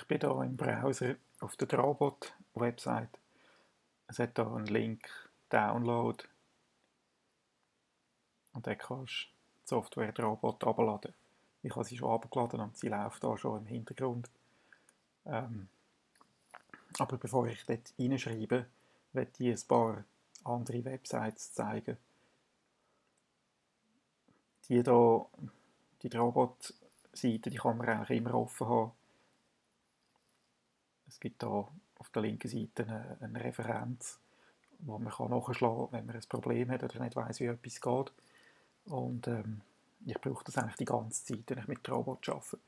Ich bin hier im Browser auf der Drabot-Website. Es hat hier einen Link Download und dann kannst du die Software Drabot herunterladen. Ich habe sie schon heruntergeladen und sie läuft da schon im Hintergrund. Aber bevor ich dort reinschreibe, möchte ich ein paar andere Websites zeigen. Die Drabot-Seite, die kann man eigentlich immer offen haben. Es gibt hier auf der linken Seite eine Referenz, wo man nachschlagen kann, wenn man ein Problem hat oder nicht weiss, wie etwas geht. Und ich brauche das eigentlich die ganze Zeit, wenn ich mit Drabot arbeite.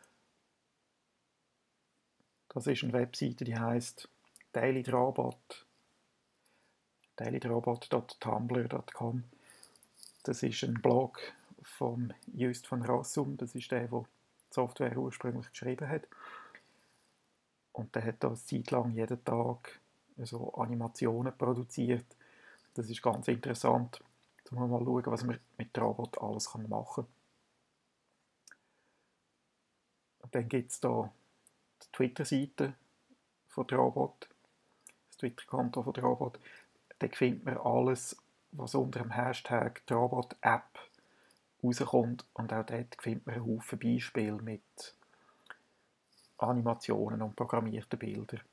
Das ist eine Webseite, die heisst Daily Drabot, dailydrabot.tumblr.com. Das ist ein Blog von Just van Rossum, das ist der die Software ursprünglich geschrieben hat. Und der hat da eine Zeit lang jeden Tag so Animationen produziert. Das ist ganz interessant, um mal schauen, was man mit Drabot alles machen kann. Und dann gibt es da die Twitter-Seite von Drabot, das Twitter-Konto von Drabot. Da findet man alles, was unter dem Hashtag Drabot-App rauskommt. Und auch dort findet man einen Haufen Beispiele mit Animationen und programmierten Bildern.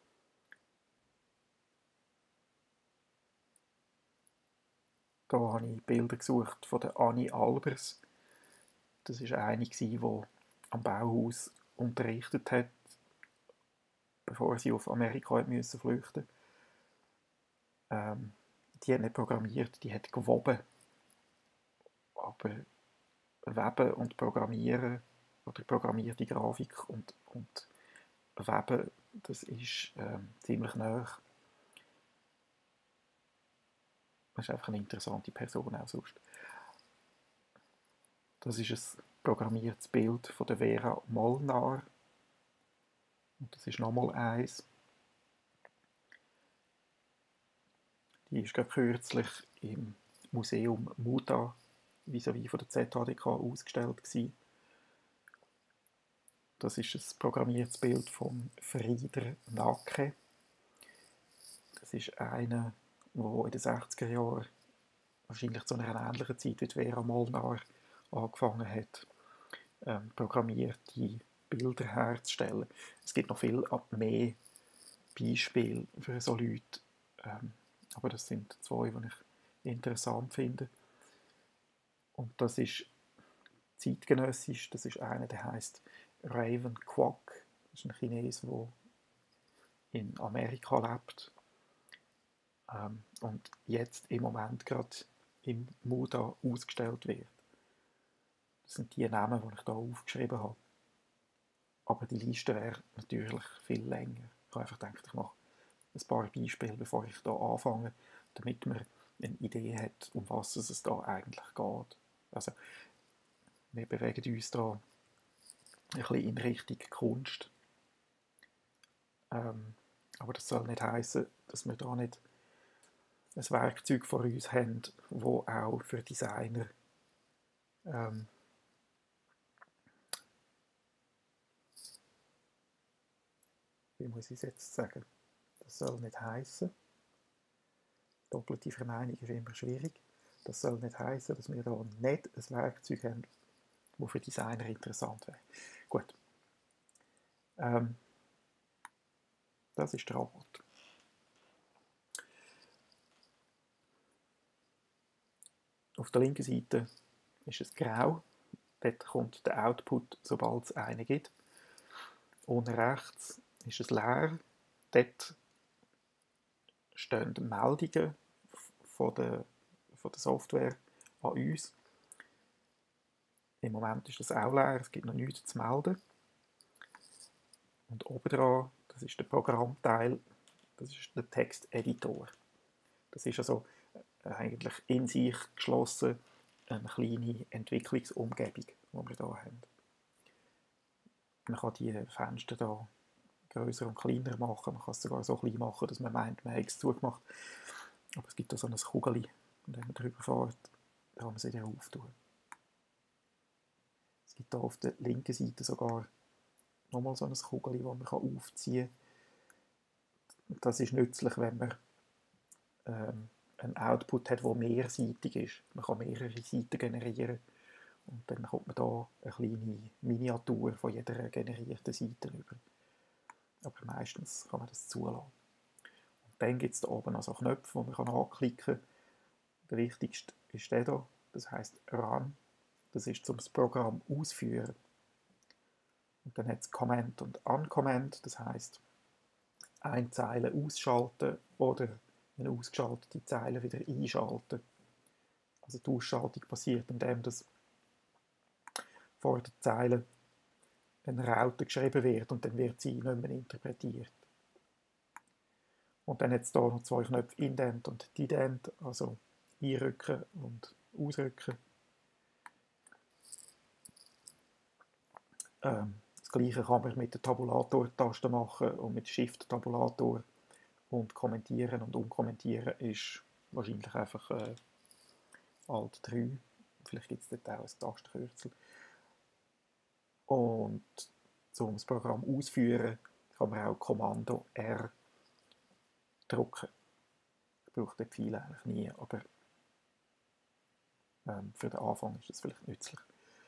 Da habe ich Bilder gesucht von der Annie Albers. Das war eine, die am Bauhaus unterrichtet hat, bevor sie auf Amerika flüchten musste. Die hat nicht programmiert, die hat gewoben. Aber Weben und Programmieren oder programmierte Grafik und Weben, das ist ziemlich nah. Das ist einfach eine interessante Person auch sonst. Das ist ein programmiertes Bild von der Vera Molnar. Und das ist nochmal eins. Die ist gerade kürzlich im Museum Muda vis-à-vis von der ZHDK ausgestellt gewesen. Das ist ein programmiertes Bild von Frieder Nacke. Das ist einer, der in den 60er Jahren, wahrscheinlich zu einer ähnlichen Zeit wie Vera Molnar, angefangen hat, programmierte Bilder herzustellen. Es gibt noch viel mehr Beispiele für solche Leute, aber das sind zwei, die ich interessant finde. Und das ist zeitgenössisch, das ist einer, der heißt Raven Kwok. Das ist ein Chines, der in Amerika lebt und jetzt im Moment gerade im Muda ausgestellt wird. Das sind die Namen, die ich hier aufgeschrieben habe. Aber die Liste wäre natürlich viel länger. Ich habe einfach gedacht, ich mache ein paar Beispiele, bevor ich hier anfange, damit man eine Idee hat, um was es da eigentlich geht. Also, wir bewegen uns da ein bisschen in Richtung Kunst. Aber das soll nicht heißen, dass wir da nicht ein Werkzeug vor uns haben, das auch für Designer wie muss ich es jetzt sagen? Das soll nicht heißen. Doppelte Verneinung ist immer schwierig. Das soll nicht heißen, dass wir da nicht ein Werkzeug haben, das für Designer interessant wäre. Gut. Das ist der Robot. Auf der linken Seite ist es grau. Dort kommt der Output, sobald es einen gibt. Unten rechts ist es leer. Dort stehen Meldungen von der Software an uns. Im Moment ist das auch leer, es gibt noch nichts zu melden. Und oben dran, das ist der Programmteil, das ist der Texteditor. Das ist also eigentlich in sich geschlossen eine kleine Entwicklungsumgebung, die wir hier haben. Man kann die Fenster hier grösser und kleiner machen, man kann es sogar so klein machen, dass man meint, man hat es zugemacht. Aber es gibt da so ein Kugeli, und wenn man drüber fährt, kann man es wieder auftun. Es gibt hier auf der linken Seite sogar nochmal so ein Kugel, das man aufziehen kann. Das ist nützlich, wenn man einen Output hat, der mehrseitig ist. Man kann mehrere Seiten generieren und dann kommt man da eine kleine Miniatur von jeder generierten Seite über. Aber meistens kann man das zulassen. Und dann gibt es da oben noch so Knöpfe, die man anklicken kann. Der wichtigste ist der hier, das heisst Run. Das ist, um das Programm auszuführen. Und dann hat es Command und Uncomment, das heisst, eine Zeile ausschalten oder eine ausgeschaltete Zeile wieder einschalten. Also die Ausschaltung passiert, indem das vor der Zeile eine Raute geschrieben wird und dann wird sie nicht mehr interpretiert. Und dann hat es hier noch zwei Knöpfe Indent und Dedent, also einrücken und ausrücken. Das gleiche kann man mit der Tabulator-Taste machen und mit Shift-Tabulator. Und kommentieren und umkommentieren ist wahrscheinlich einfach Alt 3. Vielleicht gibt es dort auch ein Tastenkürzel. Und um das Programm auszuführen, kann man auch Kommando R drücken. Ich brauche den Pfeil eigentlich nie, aber für den Anfang ist das vielleicht nützlich.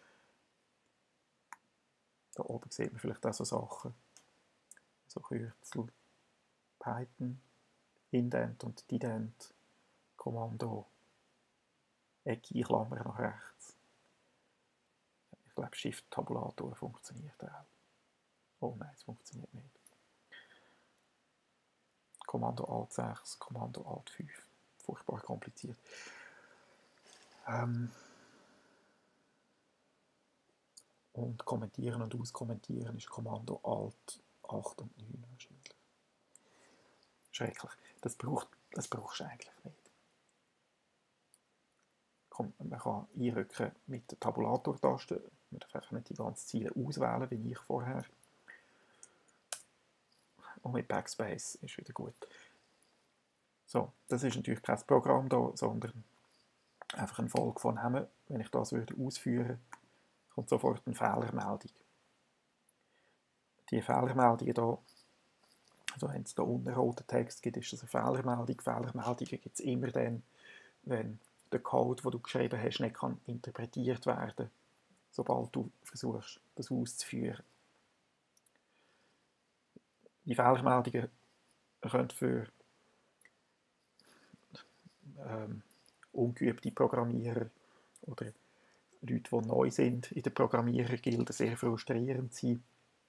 Da oben sieht man vielleicht auch so Sachen, so Kürzel, Python, Indent und Dedent, Kommando, Ecke, Klammer nach rechts. Ich glaube, Shift-Tabulator funktioniert auch. Oh nein, es funktioniert nicht. Kommando Alt 6, Kommando Alt 5. Furchtbar kompliziert. Und kommentieren und auskommentieren ist Kommando Alt 8 und 9 wahrscheinlich. Schrecklich. Das brauchst du eigentlich nicht. Man kann einrücken mit der Tabulator-Taste. Man darf einfach nicht die ganzen Ziele auswählen, wie ich vorher. Und mit Backspace ist wieder gut. So, das ist natürlich kein Programm da, sondern einfach eine Folge von Namen. Wenn ich das ausführen würde, kommt sofort eine Fehlermeldung. Die Fehlermeldungen hier, also wenn es hier unten roten Text gibt, ist das eine Fehlermeldung. Fehlermeldungen gibt es immer dann, wenn der Code, den du geschrieben hast, nicht kann interpretiert werden kann, sobald du versuchst, das auszuführen. Die Fehlermeldungen können für ungeübte Programmierer oder Leute, die neu sind in der Programmierergilde, sehr frustrierend sein.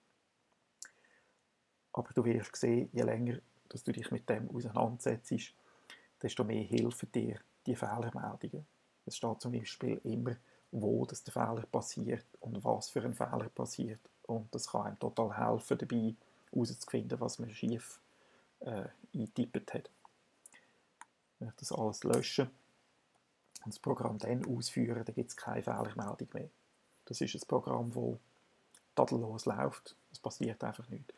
Aber du wirst sehen, je länger dass du dich mit dem auseinandersetzt, desto mehr helfen dir die Fehlermeldungen. Es steht zum Beispiel immer, wo das der Fehler passiert und was für ein Fehler passiert. Und das kann einem total helfen, dabei herauszufinden, was man schief eingetippt hat. Wenn ich das alles lösche und das Programm dann ausführe, dann gibt es keine Fehlermeldung mehr. Das ist ein Programm, das tadellos läuft. Es passiert einfach nichts.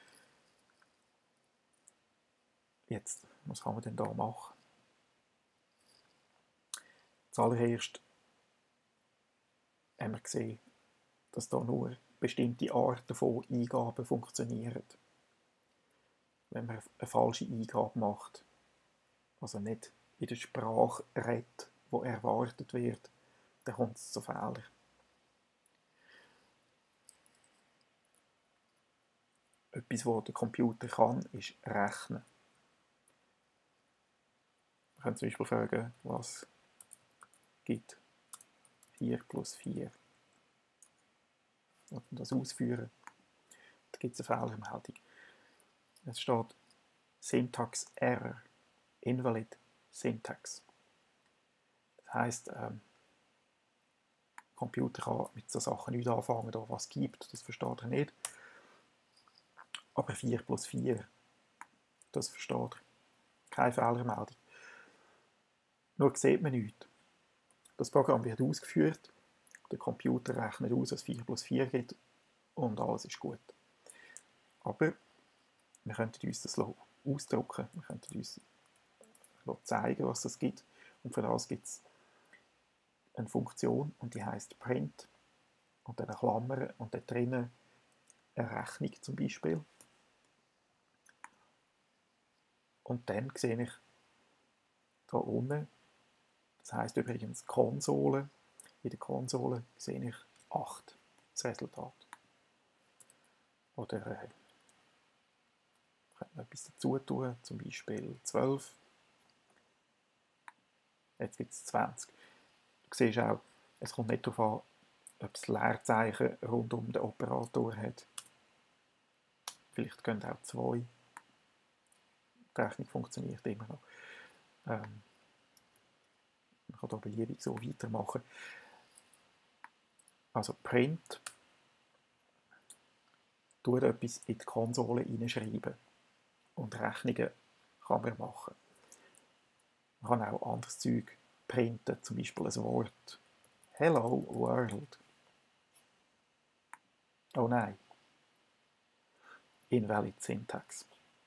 Jetzt, was kann man denn da machen? Zuallererst haben wir gesehen, dass da nur bestimmte Arten von Eingaben funktionieren. Wenn man eine falsche Eingabe macht, also nicht in der Sprache redet, die erwartet wird, dann kommt es zu Fehlern. Etwas, was der Computer kann, ist rechnen. Wir können zum Beispiel fragen, was gibt 4 plus 4. Und das ausführen, da gibt es eine Fehlermeldung. Es steht Syntax Error, Invalid Syntax. Das heisst, der Computer kann mit so Sachen nicht anfangen, da was gibt, das versteht er nicht. Aber 4 plus 4, das versteht er. Keine Fehlermeldung. Nur sieht man nichts. Das Programm wird ausgeführt, der Computer rechnet aus, was 4 plus 4 gibt und alles ist gut. Aber wir könnten uns das ausdrucken, wir könnten uns zeigen, was das gibt. Und für das gibt es eine Funktion und die heißt Print und dann eine Klammer und da drinnen eine Rechnung zum Beispiel. Und dann sehe ich hier unten, das heisst übrigens Konsole, in der Konsole sehe ich 8, das Resultat. Oder ich könnte noch etwas dazu tun, zum Beispiel 12. Jetzt gibt es 20. Du siehst auch, es kommt nicht darauf an, ob es Leerzeichen rund um den Operator hat. Vielleicht gehen auch 2. Die Rechnung funktioniert immer noch. Man kann hier beliebig so weitermachen. Also Print tut etwas in die Konsole hineinschreiben. Und Rechnungen kann man machen. Man kann auch anderes Zeug printen, zum Beispiel ein Wort. Hello World. Oh nein. Invalid Syntax.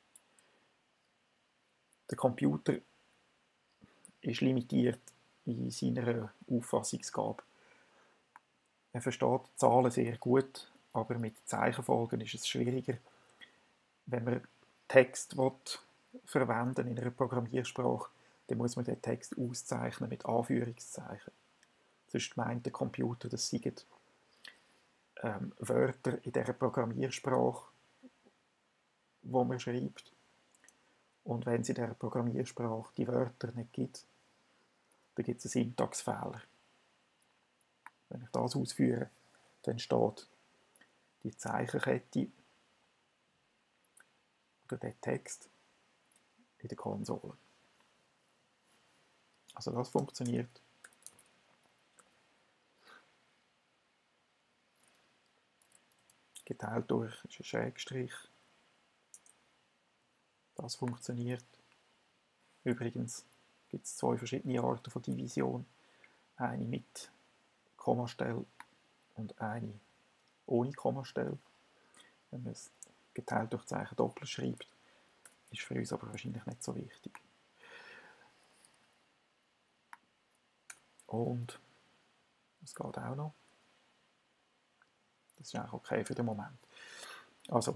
Der Computer ist limitiert in seiner Auffassungsgabe. Er versteht Zahlen sehr gut, aber mit Zeichenfolgen ist es schwieriger. Wenn man Text verwenden in einer Programmiersprache, dann muss man den Text auszeichnen mit Anführungszeichen. Sonst meint der Computer, das seien Wörter in dieser Programmiersprache, wo man schreibt. Und wenn es in dieser Programmiersprache die Wörter nicht gibt, dann gibt es einen Syntaxfehler. Wenn ich das ausführe, dann steht die Zeichenkette oder der Text in der Konsole. Also das funktioniert. Geteilt durch ist ein Schrägstrich. Das funktioniert. Übrigens gibt es 2 verschiedene Arten von Division. Eine mit Kommastelle und eine ohne Kommastelle. Wenn man es geteilt durch Zeichen doppelt schreibt, ist für uns aber wahrscheinlich nicht so wichtig. Und es geht auch noch. Das ist eigentlich okay für den Moment. Also,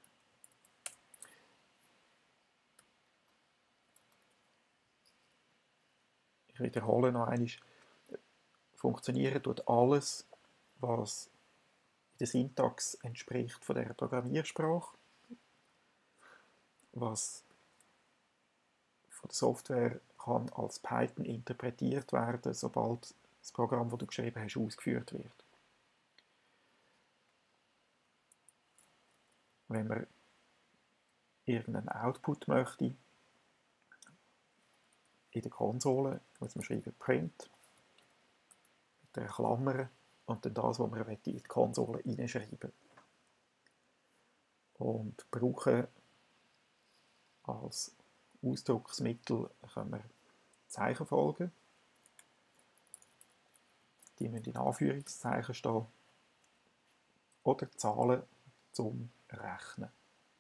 ich wiederhole noch einmal. Funktionieren tut alles, was in der Syntax entspricht von dieser Programmiersprache, was von der Software kann als Python interpretiert werden, sobald das Programm, das du geschrieben hast, ausgeführt wird. Wenn man irgendeinen Output möchte, in der Konsole muss man schreiben Print mit der Klammer und dann das, was man in die Konsole hineinschreiben. Und brauchen als Ausdrucksmittel können wir Zeichenfolgen. Die müssen in Anführungszeichen stehen. Oder Zahlen zum Rechnen.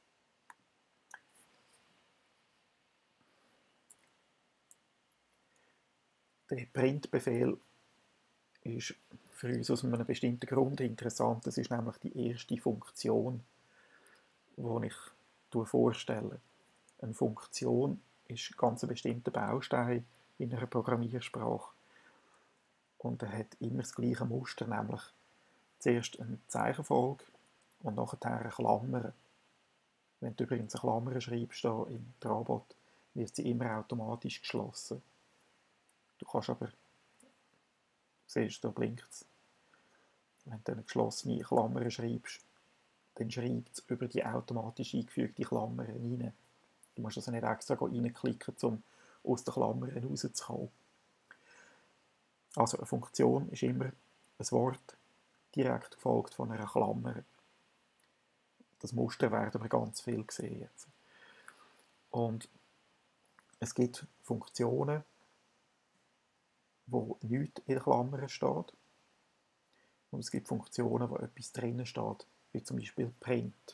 Der Printbefehl ist für uns aus einem bestimmten Grund interessant. Das ist nämlich die erste Funktion, die ich vorstelle. Eine Funktion ist ganz ein bestimmter Baustein in einer Programmiersprache. Und er hat immer das gleiche Muster, nämlich zuerst eine Zeichenfolge und nachher eine Klammer. Wenn du übrigens eine Klammer schreibst in Trabot, wird sie immer automatisch geschlossen. Du kannst aber, siehst du, da blinkt es. Wenn du eine geschlossene Klammer schreibst, dann schreibt es über die automatisch eingefügte Klammer rein. Du musst also nicht extra reinklicken, um aus der Klammer rauszukommen. Also eine Funktion ist immer ein Wort direkt gefolgt von einer Klammer. Das Muster werden wir ganz viel sehen jetzt. Und es gibt Funktionen, wo nichts in der Klammer steht. Und es gibt Funktionen, wo etwas drinnen steht, wie zum Beispiel Print.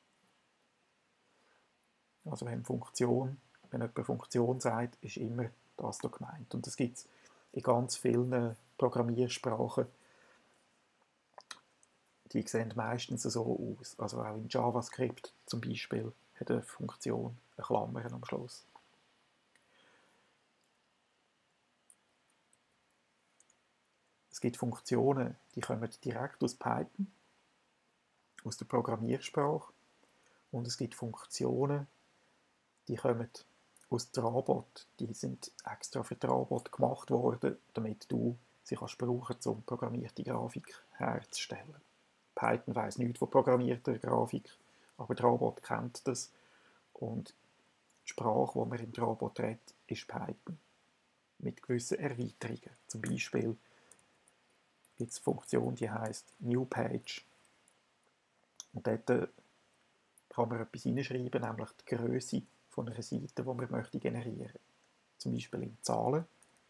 Also wenn jemand Funktion sagt, ist immer das da gemeint. Und das gibt es in ganz vielen Programmiersprachen. die sehen meistens so aus. Also auch in JavaScript zum Beispiel hat eine Funktion eine Klammer am Schluss. Es gibt Funktionen, die kommen direkt aus Python, aus der Programmiersprache. Und es gibt Funktionen, die kommen aus Trabot. Die sind extra für Trabot gemacht worden, damit du sie kannst brauchen, um programmierte Grafik herzustellen. Python weiss nichts von programmierter Grafik, aber Trabot kennt das. Und die Sprache, die man in Trabot redet, ist Python. Mit gewissen Erweiterungen. Zum Beispiel gibt es eine Funktion, die heißt New Page. Und dort kann man etwas hineinschreiben, nämlich die Größe von einer Seite, die man möchte generieren. Zum Beispiel in Zahlen.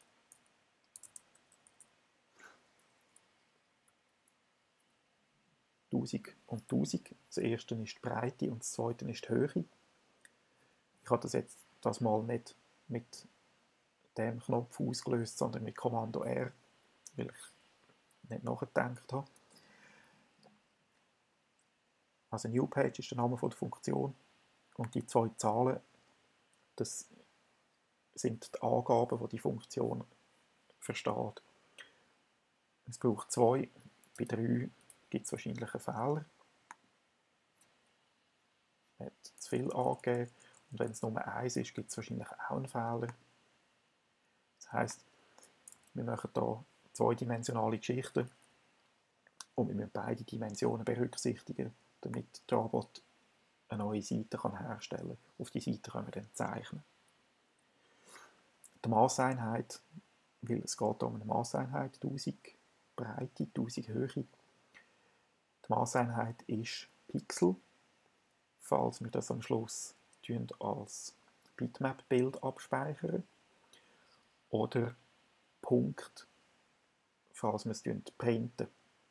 Tausend und 1000. Das erste ist die Breite und das zweite ist die Höhe. Ich habe das jetzt das mal nicht mit dem Knopf ausgelöst, sondern mit Kommando R, weil ich nicht nachgedacht habe. Also New Page ist der Name der Funktion und die zwei Zahlen, das sind die Angaben, die die Funktion versteht. Es braucht 2, bei 3 gibt es wahrscheinlich einen Fehler. Man hat zu viel angegeben und wenn es nur 1 ist, gibt es wahrscheinlich auch einen Fehler. Das heisst, wir machen hier zweidimensionale Geschichten und wir müssen beide Dimensionen berücksichtigen, damit Trabot eine neue Seite herstellen kann. Auf die Seite können wir dann zeichnen. Die Maßeinheit, weil es geht um eine Maßeinheit, 1000 Breite, 1000 Höhe. Die Maßeinheit ist Pixel, falls wir das am Schluss als Bitmap-Bild abspeichern. Oder Punkt, falls wir es printen.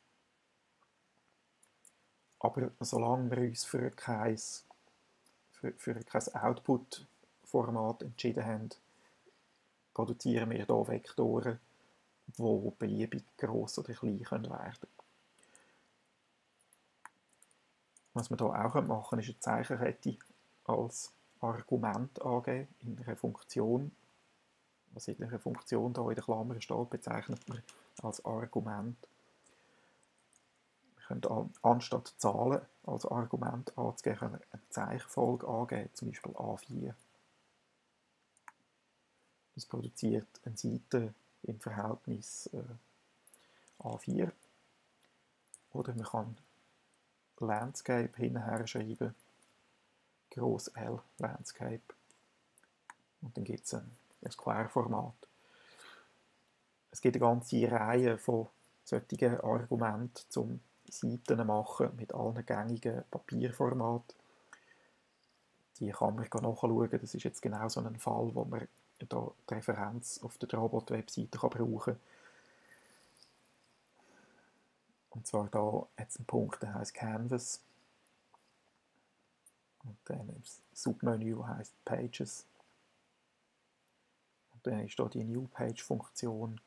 Aber solange wir uns für kein Output-Format entschieden haben, produzieren wir hier Vektoren, die beliebig gross oder klein werden können. Was wir hier auch machen können, ist eine Zeichenkette als Argument angeben in einer Funktion. Was in einer Funktion hier in der Klammer steht, bezeichnet man als Argument. Wir können anstatt Zahlen als Argument anzugeben, können wir eine Zeichenfolge angeben, zum Beispiel A4. Das produziert eine Seite im Verhältnis A4. Oder man kann Landscape hinterher schreiben, gross L Landscape. Und dann gibt es ein Querformat. Es gibt eine ganze Reihe von solchen Argumenten, um Seiten zu machen mit allen gängigen Papierformaten. Die kann man nachschauen. Das ist jetzt genau so ein Fall, wo man da die Referenz auf der Trabot-Webseite brauchen kann. Und zwar da hat es einen Punkt, der heißt Canvas. Und dann im Submenü heißt Pages. Und dann ist da die New Page-Funktion.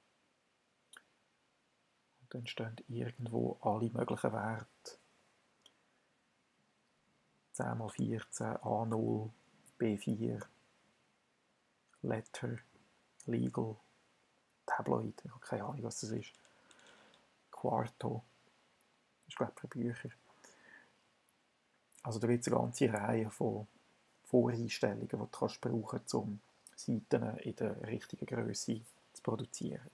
Und dann stehen irgendwo alle möglichen Werte. 10x14, A0, B4, Letter, Legal, Tabloid, ich habe keine Ahnung, was das ist. Quarto, das ist glaube ich für Bücher. Also da gibt es eine ganze Reihe von Voreinstellungen, die du kannst brauchen, um Seiten in der richtigen Größe zu produzieren.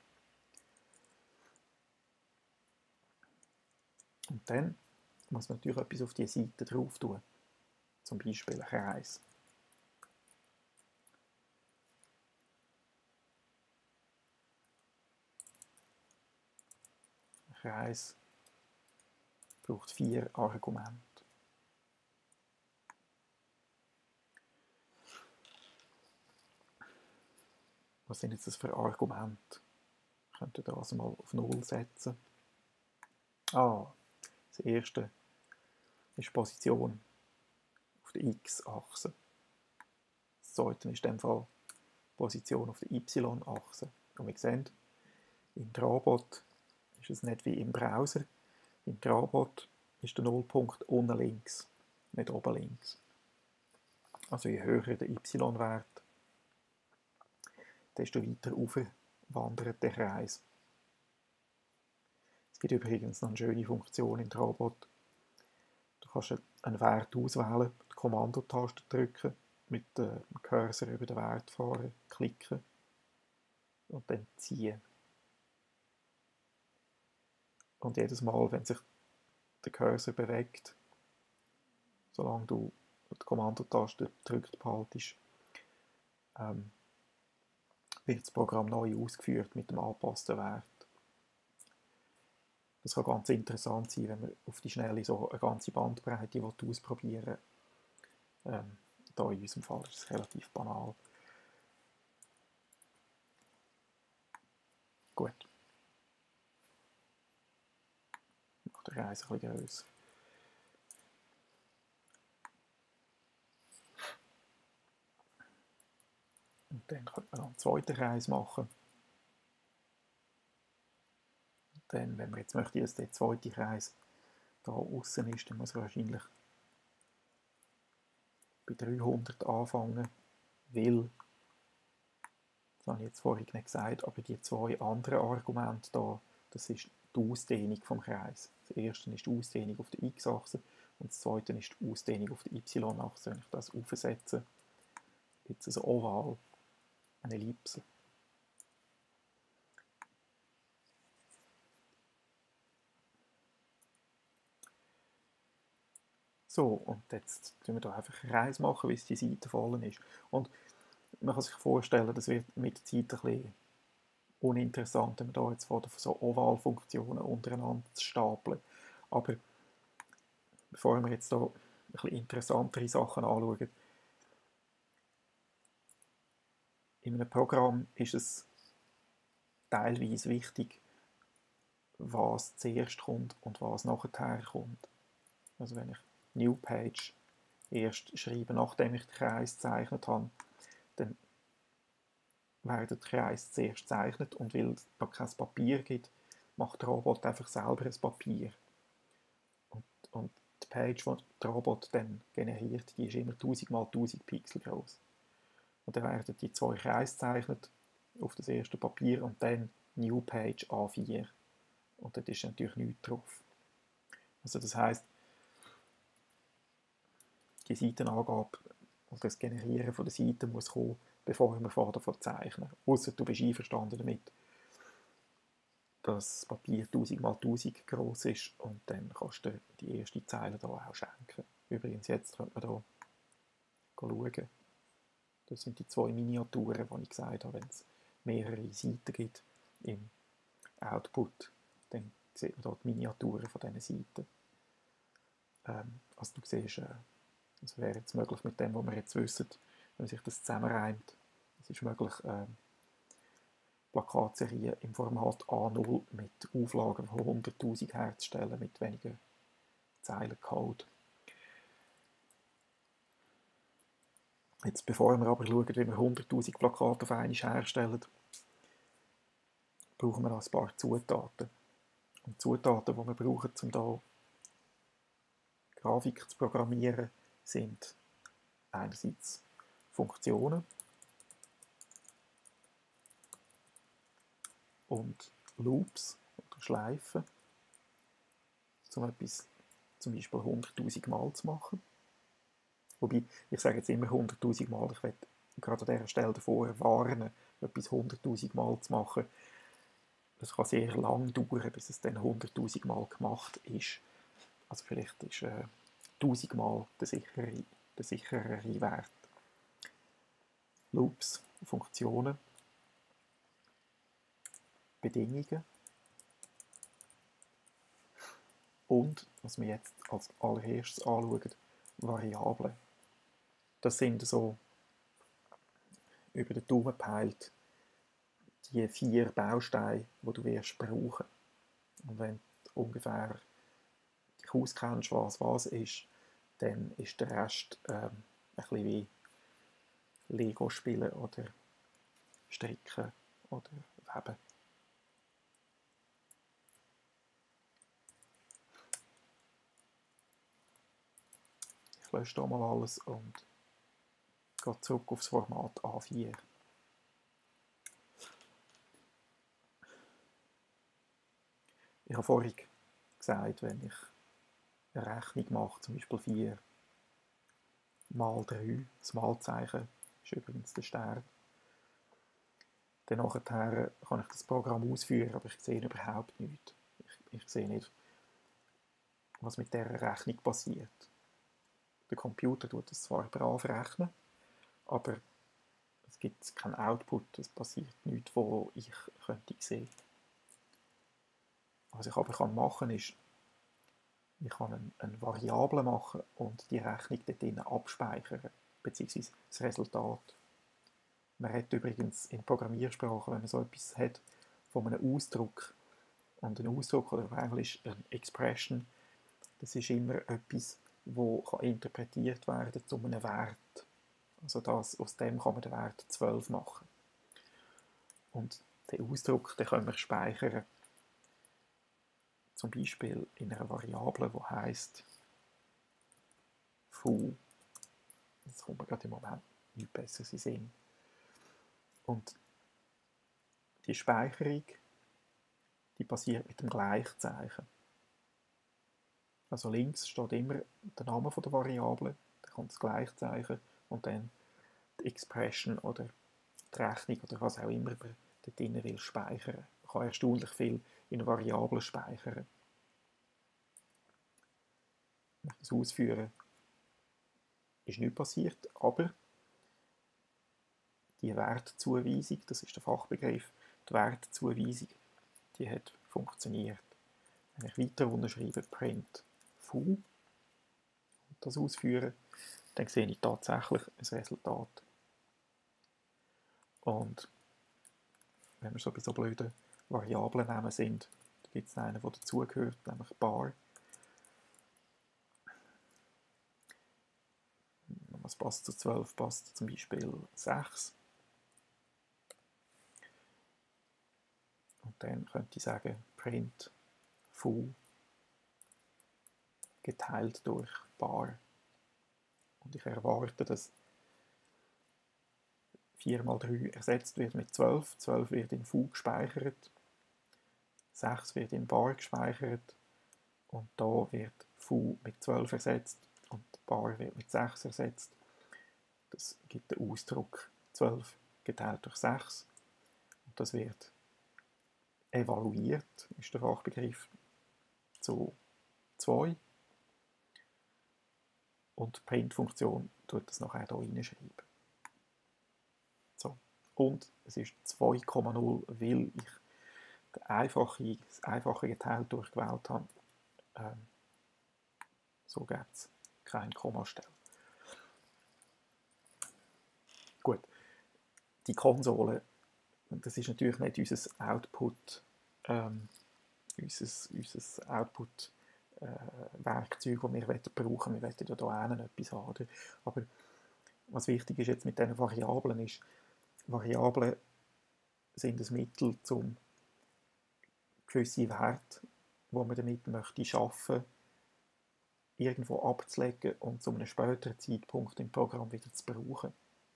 Und dann muss man natürlich etwas auf diese Seite drauf tun. Zum Beispiel ein Kreis. Ein Kreis braucht 4 Argumente. Was sind jetzt das für Argumente? Ich könnte das mal auf 0 setzen. Das erste ist Position auf der X-Achse. Das zweite ist in dem Fall Position auf der Y-Achse. Und wir sehen, in Trabot ist es nicht wie im Browser. Im Trabot ist der Nullpunkt unten links, nicht oben links. Also je höher der y-Wert, desto weiter rauf wandert der Kreis. Es gibt übrigens noch eine schöne Funktion im Trabot. Du kannst einen Wert auswählen, die Kommandotaste drücken, mit dem Cursor über den Wert fahren, klicken und dann ziehen. Und jedes Mal, wenn sich der Cursor bewegt, solange du die Kommandotaste gedrückt behaltest, wird das Programm neu ausgeführt mit dem angepassten Wert. Das kann ganz interessant sein, wenn man auf die Schnelle so eine ganze Bandbreite ausprobieren will. Da in unserem Fall ist es relativ banal. Gut. Ich mache den Kreis ein bisschen grösser. Und dann könnte man noch einen zweiten Kreis machen. Und dann, wenn man jetzt möchte, dass der zweite Kreis da außen ist, dann muss man wahrscheinlich bei 300 anfangen, weil, das habe ich jetzt vorhin nicht gesagt, aber die zwei anderen Argumente da, das ist die Ausdehnung vom Kreis. Das erste ist die Ausdehnung auf der x-Achse und das zweite ist die Ausdehnung auf der y-Achse. Wenn ich das aufsetze, gibt es ein Oval, eine Ellipse. So, und jetzt machen wir hier einfach einen Kreis machen, wie es die Seite voll ist. Und man kann sich vorstellen, das wird mit der Zeit ein bisschen uninteressant, wenn wir hier jetzt von so Ovalfunktionen untereinander zu stapeln. Aber bevor wir jetzt hier ein bisschen interessantere Sachen anschauen, in einem Programm ist es teilweise wichtig, was zuerst kommt und was nachher kommt. Also wenn ich New Page erst schreibe, nachdem ich den Kreis gezeichnet habe, dann wird der Kreis zuerst gezeichnet und weil es da kein Papier gibt, macht der Robot einfach selber ein Papier. Und die Page, die der Robot dann generiert, die ist immer 1000 x 1000 Pixel groß. Und dann werden die zwei Kreise gezeichnet auf das erste Papier und dann New Page A4. Und dort ist natürlich nichts drauf. Also das heisst, die Seitenangabe und das Generieren von der Seite muss kommen, bevor wir davon zeichnen. Ausser du bist einverstanden damit, dass das Papier 1000 x 1000 groß ist und dann kannst du die erste Zeile hier auch schenken. Übrigens, jetzt könnte man hier schauen. Das sind die zwei Miniaturen, die ich gesagt habe, wenn es mehrere Seiten gibt im Output, dann sieht man hier die Miniaturen von diesen Seiten. Also du siehst, das wäre jetzt möglich mit dem, was wir jetzt wissen, wenn sich das zusammenreimt. Es ist möglich, Plakatserien im Format A0 mit Auflagen von 100'000 herzustellen, mit weniger Zeilen Code. Jetzt, bevor wir aber schauen, wie wir 100'000 Plakate auf einmal herstellen, brauchen wir ein paar Zutaten. Und die Zutaten, die wir brauchen, um hier Grafik zu programmieren, sind einerseits Funktionen und Loops oder Schleifen, um etwas zum Beispiel 100'000 Mal zu machen. Wobei, ich sage jetzt immer 100'000 Mal, ich werde gerade an dieser Stelle davor warnen, etwas 100'000 Mal zu machen. Es kann sehr lang dauern, bis es dann 100'000 Mal gemacht ist. Also vielleicht ist 1000 Mal der sicherere Wert. Loops, Funktionen, Bedingungen und, was wir jetzt als allererstes anschauen, Variablen. Das sind so über den Daumen gepeilt die 4 Bausteine, die du wirst brauchen. Und wenn du ungefähr dich auskennst, was ist, dann ist der Rest ein bisschen wie Lego spielen oder stricken oder weben. Ich lösche hier mal alles und gehe zurück aufs Format A4. Ich habe vorhin gesagt, wenn ich eine Rechnung mache, zum Beispiel 4 mal 3, das Malzeichen ist übrigens der Stern, dann nachher kann ich das Programm ausführen, aber ich sehe überhaupt nichts. Ich sehe nicht, was mit dieser Rechnung passiert. Der Computer tut das zwar brav rechnen, aber es gibt keinen Output, es passiert nichts, wo ich könnte sehen. Was ich aber machen kann, ist, ich kann eine Variable machen und die Rechnung dort drinnen abspeichern, beziehungsweise das Resultat. Man hat übrigens in Programmiersprachen, wenn man so etwas hat, von einem Ausdruck. Und ein Ausdruck, oder auf Englisch eine Expression, das ist immer etwas, das interpretiert werden kann zu einem Wert. Also aus dem kann man den Wert 12 machen. Und den Ausdruck den können wir speichern, zum Beispiel in einer Variable, die heisst foo. Das kommt mir gerade im Moment nicht besser in den Sinn. Und die Speicherung, die passiert mit dem Gleichzeichen. Also links steht immer der Name der Variable, dann kommt das Gleichzeichen und dann die Expression oder die Rechnung oder was auch immer man dort drin will speichern. Man kann erstaunlich viel in Variablen speichern. Wenn ich das ausführe, ist nichts passiert, aber die Wertzuweisung, das ist der Fachbegriff, die Wertzuweisung, die hat funktioniert. Wenn ich weiter unten schreibe, print foo und das ausführe, dann sehe ich tatsächlich ein Resultat. Und wenn wir so bei so blöden Variablennamen sind, da gibt es einen, der dazugehört, nämlich bar. Was passt zu 12? Passt zum Beispiel 6. Und dann könnte ich sagen, print foo geteilt durch bar. Und ich erwarte, dass 4 mal 3 ersetzt wird mit 12. 12 wird in foo gespeichert. 6 wird in bar gespeichert. Und da wird foo mit 12 ersetzt und bar wird mit 6 ersetzt. Das gibt den Ausdruck 12 geteilt durch 6. Und das wird evaluiert, ist der Fachbegriff, zu 2. Und die Print-Funktion tut das nachher hier reinschreiben. So. Und es ist 2,0, weil ich das einfache geteilt durchgewählt habe. So gibt es keine Kommastelle. Gut, die Konsole, das ist natürlich nicht unser Output, unser Output Werkzeug, das wir brauchen. Wir wollen ja hier etwas haben. Aber was wichtig ist jetzt mit diesen Variablen ist, Variablen sind ein Mittel, um gewisse Werte, die man damit möchte schaffen, irgendwo abzulegen und zu einem späteren Zeitpunkt im Programm wieder zu brauchen.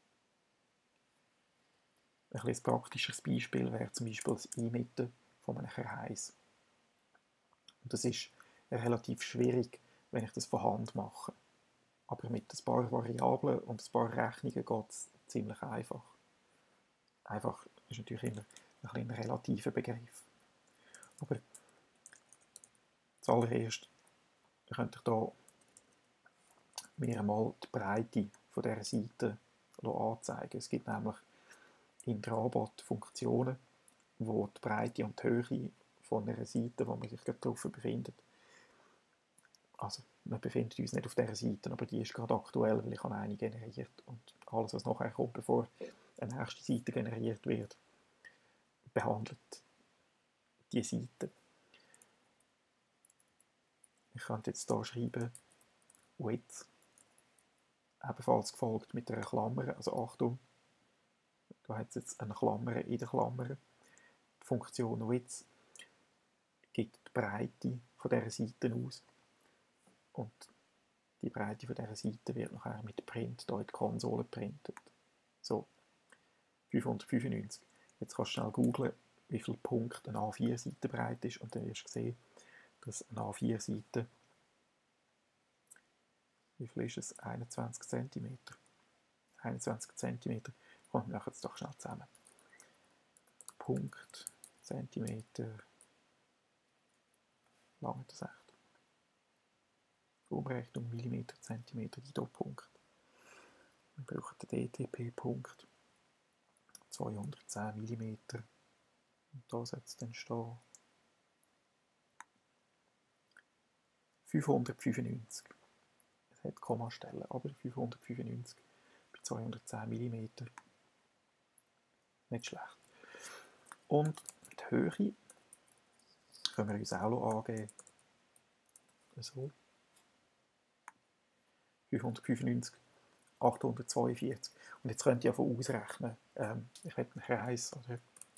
Ein praktisches Beispiel wäre zum Beispiel das Einmitten von einem Kreis. Und das ist relativ schwierig, wenn ich das von Hand mache. Aber mit ein paar Variablen und ein paar Rechnungen geht es ziemlich einfach. Einfach ist natürlich immer ein relativer Begriff. Aber zuallererst könnte ich hier mir einmal die Breite von dieser Seite anzeigen. Es gibt nämlich in Rabat Funktionen, wo die Breite und die Höhe von einer Seite, wo man sich gerade drauf befindet, also wir befinden uns nicht auf dieser Seite, aber die ist gerade aktuell, weil ich habe eine generiert und alles, was nachher kommt, bevor eine nächste Seite generiert wird, behandelt die Seite. Ich könnte jetzt hier schreiben width, ebenfalls gefolgt mit einer Klammer, also Achtung, da hat es jetzt eine Klammer in der Klammer. Die Funktion width gibt die Breite von dieser Seite aus und die Breite von dieser Seite wird nachher mit Print hier in die Konsole geprintet. So, 595. Jetzt kannst du schnell googlen, wie viel Punkte eine A4-Seite breit ist und dann wirst du sehen, dass eine A4-Seite, wie viel ist es? 21 cm. 21 cm. Komm, wir machen es doch schnell zusammen. Punkt, Zentimeter, lange das echt. Umrechnung Millimeter, Zentimeter, Guido-Punkt. Wir brauchen den DTP-Punkt. 210 mm. Und da sollte es dann stehen 595. Es hat Kommastellen, aber 595 bei 210 mm. Nicht schlecht. Und die Höhe können wir uns auch noch angeben. So. 595, 842. Und jetzt könnt ihr davon ausrechnen, ich habe einen Kreis, oder?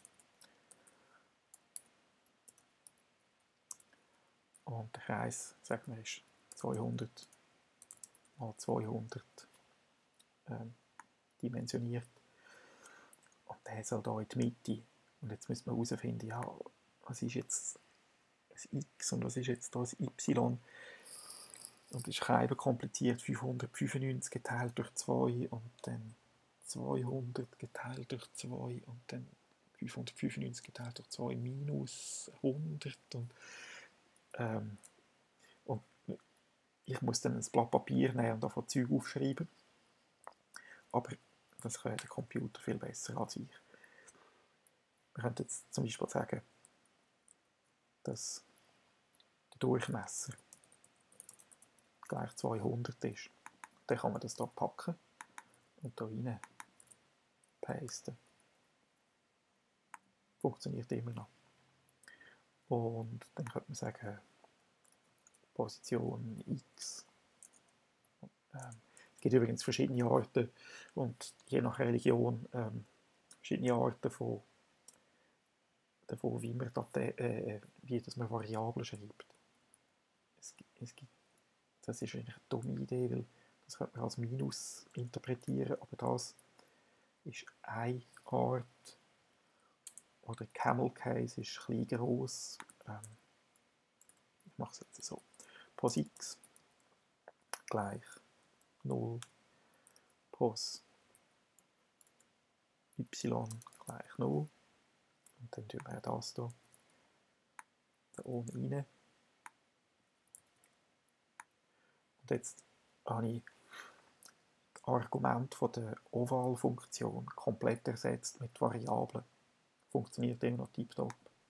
Und der Kreis, sagen wir, ist 200 mal 200 dimensioniert. Und der soll hier in die Mitte. Und jetzt müssen wir herausfinden, ja, was ist jetzt ein X und was ist jetzt hier ein Y. Und das ist eben kompliziert, 595 geteilt durch 2 und dann 200 geteilt durch 2 und dann 595 geteilt durch 2 minus 100 und ich muss dann ein Blatt Papier nehmen und davon Zeug aufschreiben. Aber das kann der Computer viel besser als ich. Wir könnten jetzt zum Beispiel sagen, dass der Durchmesser gleich 200 ist. Dann kann man das hier packen und hier rein pasten. Funktioniert immer noch. Und dann könnte man sagen, Position X. Es gibt übrigens verschiedene Arten und je nach Religion verschiedene Arten von wie man wie das man Variablen schreibt. Es gibt, das ist eigentlich eine dumme Idee, weil das könnte man als Minus interpretieren, aber das ist eine Art. Oder Camel Case ist klein groß. Ich mache es jetzt so. Pos x gleich 0. Pos y gleich 0. Und dann tun wir das hier da oben rein. Und jetzt habe ich das Argument von der Oval-Funktion komplett ersetzt mit Variablen. Funktioniert immer noch tiptop.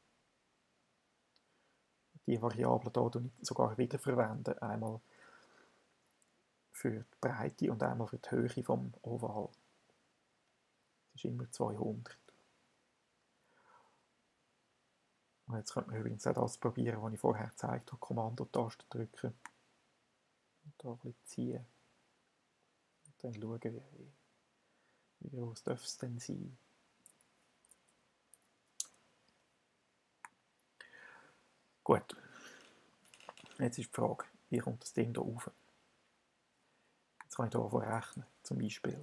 Die Variablen hier sogar wiederverwenden. Einmal für die Breite und einmal für die Höhe vom Oval. Das ist immer 200. Und jetzt könnte man übrigens auch das probieren, was ich vorher gezeigt habe. Kommandotaste drücken. Und hier ein bisschen ziehen. Und dann schauen, wie groß darf es denn sein. Gut. Jetzt ist die Frage, wie kommt das Ding hier rauf? Jetzt kann ich hier rechnen, zum Beispiel.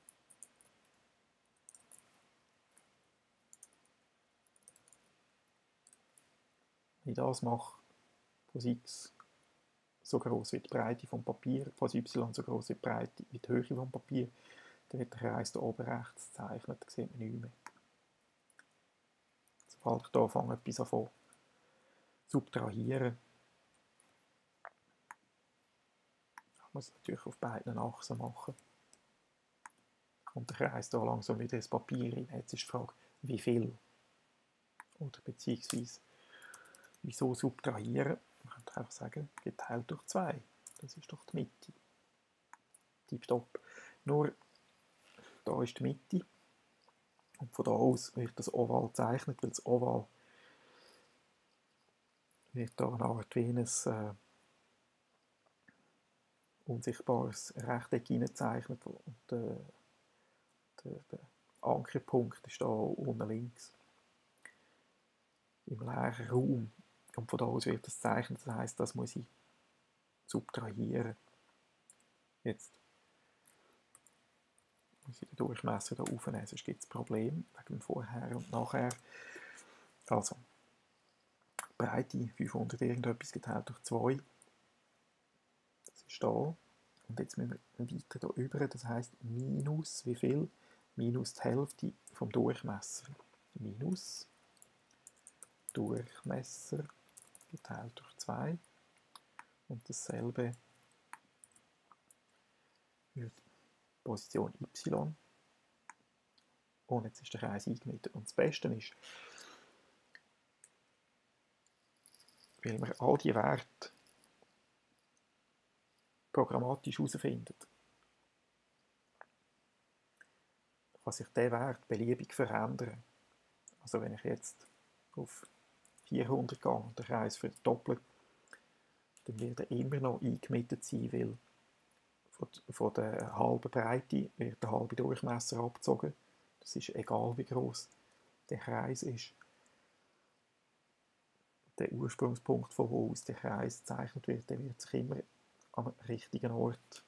Wenn ich das mache, Pos x so groß wie die Breite vom Papier, Pos y so groß wie die Breite wie die Höhe vom Papier, dann wird der Kreis hier oben rechts gezeichnet, da sieht man nichts mehr. Sobald ich hier anfange, etwas davon subtrahieren, ich muss es natürlich auf beiden Achsen machen, kommt der Kreis hier langsam wieder ins Papier rein. Jetzt ist die Frage, wie viel? Oder beziehungsweise, wieso subtrahieren? Man könnte einfach sagen, geteilt durch 2. Das ist doch die Mitte. Tipptopp. Nur, da ist die Mitte. Und von da aus wird das Oval gezeichnet, weil das Oval wird da eine Art wie ein unsichtbares Rechteck hineingezeichnet. Und der Ankerpunkt ist da unten links. Im leeren Raum. Und von da aus wird das gezeichnet. Das heisst, das muss ich subtrahieren. Jetzt muss ich den Durchmesser hier aufnehmen, sonst gibt es Probleme wegen dem Vorher und Nachher. Also, Breite 500 irgendetwas geteilt durch 2. Das ist da. Und jetzt müssen wir weiter hier über, das heisst minus wie viel? Minus die Hälfte vom Durchmesser. Minus Durchmesser geteilt durch 2. Und dasselbe für die Position y. Und jetzt ist der Kreis eingemietet. Und das Beste ist, weil wir all die Werte programmatisch herausfinden, kann sich dieser Wert beliebig verändern. Also wenn ich jetzt auf 400 gehe und den Kreis verdopple, dann wird er immer noch eingemietet sein, weil von der halben Breite wird der halbe Durchmesser abgezogen. Das ist egal, wie groß der Kreis ist. Der Ursprungspunkt, von wo aus der Kreis gezeichnet wird, der wird sich immer am richtigen Ort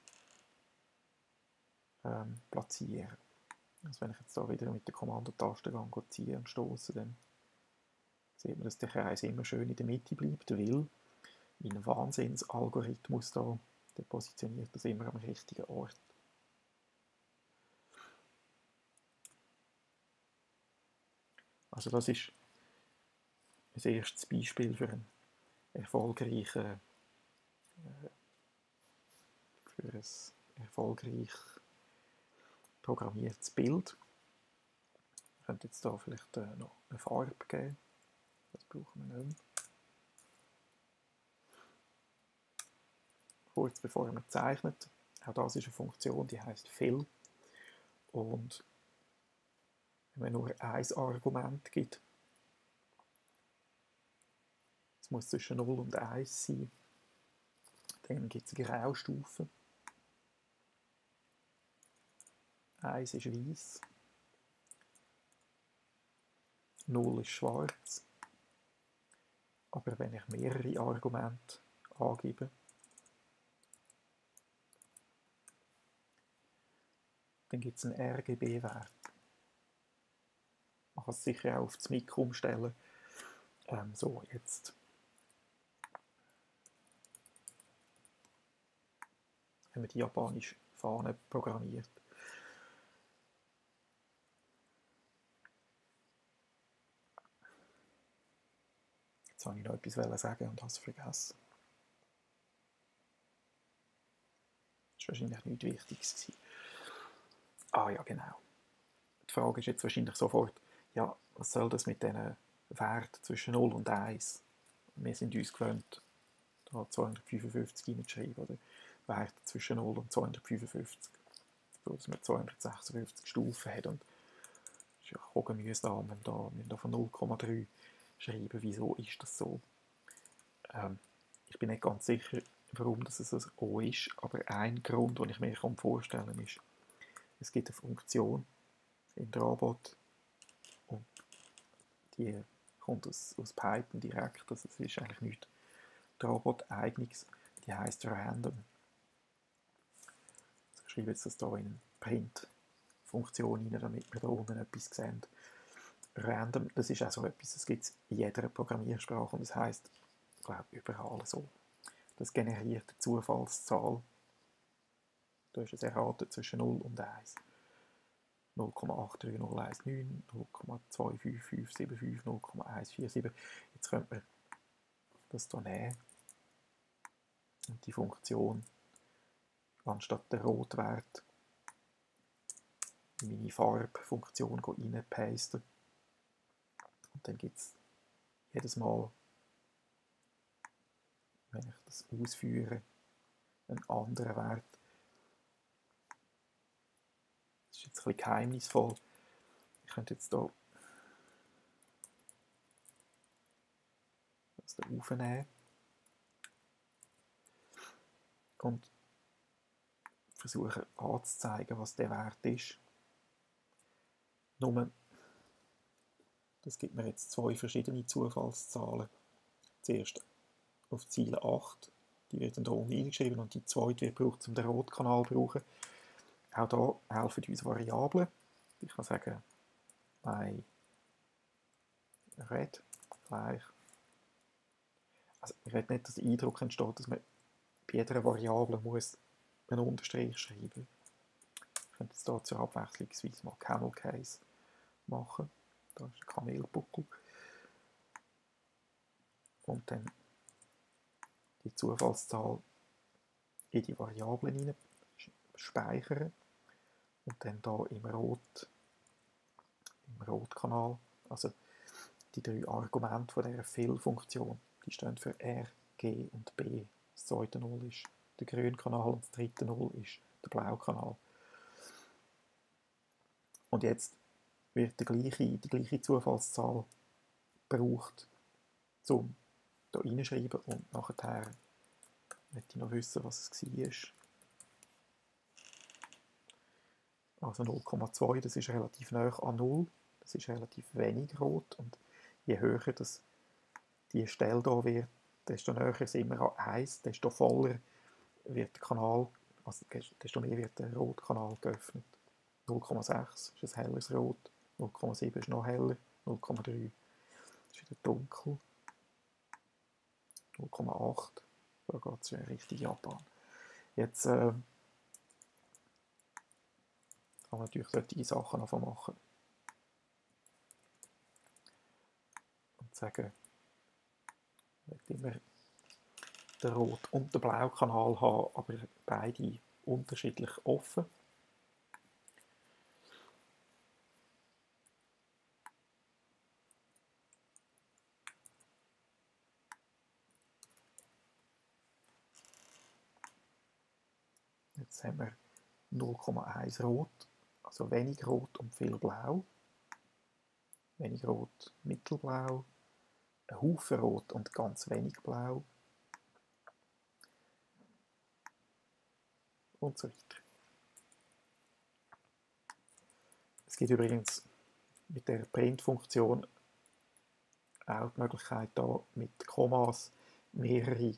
platzieren. Also wenn ich jetzt da wieder mit der Kommandotaste ziehe und stoße, dann sieht man, dass der Kreis immer schön in der Mitte bleibt, weil mein Wahnsinnsalgorithmus da, der positioniert das immer am richtigen Ort. Also das ist ein erstes Beispiel für ein erfolgreich programmiertes Bild. Ich könnte jetzt da vielleicht noch eine Farbe geben. Das brauchen wir nicht mehr. Kurz bevor man zeichnet, auch das ist eine Funktion, die heißt Fill. Und wenn man nur ein Argument gibt, es muss zwischen 0 und 1 sein, dann gibt es eine Graustufe. 1 ist weiß, 0 ist schwarz. Aber wenn ich mehrere Argumente angebe, dann gibt es einen RGB-Wert. Man kann es sicher auch auf das Mikro umstellen. So, jetzt haben wir die japanische Fahne programmiert. Jetzt wollte ich noch etwas sagen und habe es vergessen. Das war wahrscheinlich nichts Wichtiges. Ah ja, genau. Die Frage ist jetzt wahrscheinlich sofort, ja, was soll das mit diesen Werten zwischen 0 und 1? Wir sind uns gewöhnt, da 255 hineinzuschreiben, oder Werte zwischen 0 und 255. So, dass man 256 Stufen hat und es ist ja mühsam, wenn wir da von 0,3 schreiben. Wieso ist das so? Ich bin nicht ganz sicher, warum das so ist, aber ein Grund, den ich mir vorstellen kann, ist, es gibt eine Funktion in Robot und die kommt aus Python direkt, also es ist eigentlich nicht Robot-Eigenes, die heisst Random. Also ich schreibe jetzt das hier in Print-Funktion rein, damit wir da unten etwas sehen. Random, das ist auch so etwas, das gibt es in jeder Programmiersprache und das heisst, ich glaube, überall so. Das generiert eine Zufallszahl. Du hast es erraten zwischen 0 und 1. 0,83019, 0,25575, 0,147. Jetzt könnte man das hier nehmen und die Funktion anstatt der Rotwert in meine Farbfunktion reinpasten. Und dann gibt es jedes Mal, wenn ich das ausführe, einen anderen Wert. Das ist jetzt ein bisschen geheimnisvoll. Ich könnte jetzt hier das hier aufnehmen und versuchen anzuzeigen, was der Wert ist. Nur, das gibt mir jetzt zwei verschiedene Zufallszahlen. Zuerst auf Ziel 8 Die wird dann hier unten reingeschrieben und die zweite wird gebraucht, um den Rotkanal zu brauchen. Auch hier helfen uns Variablen. Ich kann sagen, my red gleich. Also ich will nicht, dass der Eindruck entsteht, dass man bei jeder Variable muss einen Unterstrich schreiben. Ich könnte jetzt hier zur abwechslungsweise mal Camel Case machen. Da ist ein Kamelbuckel. Und dann die Zufallszahl in die Variablen hinein speichern. Und dann hier im Rotkanal, also die 3 Argumente von dieser Fill-Funktion, die stehen für R, G und B. Das zweite 0 ist der grüne Kanal und das dritte 0 ist der blaue Kanal. Und jetzt wird die gleiche Zufallszahl gebraucht, um hier reinschreiben und nachher möchte ich noch wissen, was es war. Also 0,2, das ist relativ nah an 0, das ist relativ wenig rot und je höher das die Stelle hier wird, desto näher sind wir an 1, desto voller wird der Kanal, also desto mehr wird der Rotkanal geöffnet. 0,6 ist ein helles Rot, 0,7 ist noch heller, 0,3 ist wieder dunkel, 0,8, da geht es in Richtung Japan. Jetzt kann man natürlich solche Sachen einfach machen und sagen, ich möchte immer den Rot- und den Blaukanal haben, aber beide unterschiedlich offen. Jetzt haben wir 0,1 Rot, also wenig Rot und viel Blau. Wenig Rot, mittelblau. Ein Haufen Rot und ganz wenig Blau. Und so weiter. Es gibt übrigens mit der Print-Funktion auch die Möglichkeit, hier mit Kommas mehrere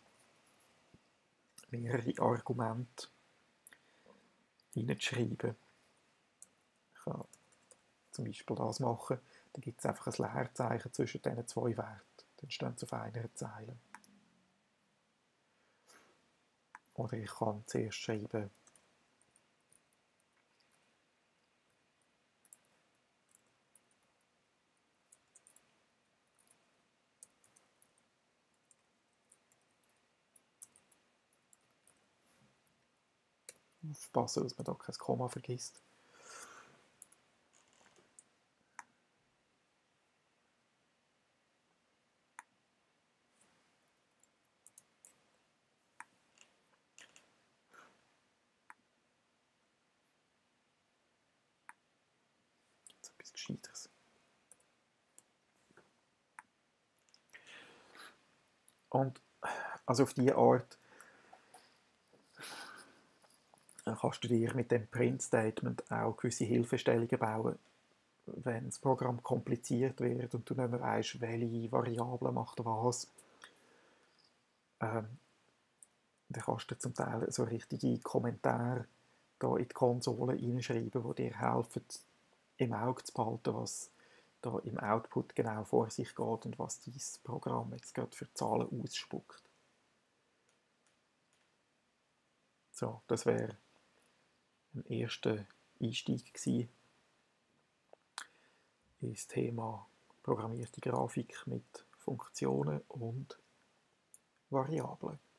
Argumente hineinzuschreiben. Ich kann zum Beispiel das machen, dann gibt es einfach ein Leerzeichen zwischen diesen 2 Werten. Dann stehen sie auf einer Zeile. Oder ich kann zuerst schreiben, aufpassen, dass man da kein Komma vergisst. Jetzt etwas Gescheiteres. Und also auf diese Art kannst du dir mit dem Print-Statement auch gewisse Hilfestellungen bauen, wenn das Programm kompliziert wird und du nicht mehr weißt, welche Variable macht was. Dann kannst du zum Teil so richtige Kommentare da in die Konsole reinschreiben, die dir helfen, im Auge zu behalten, was da im Output genau vor sich geht und was dieses Programm jetzt gerade für Zahlen ausspuckt. So, das wäre ein erster Einstieg gewesen ins Thema programmierte Grafik mit Funktionen und Variablen.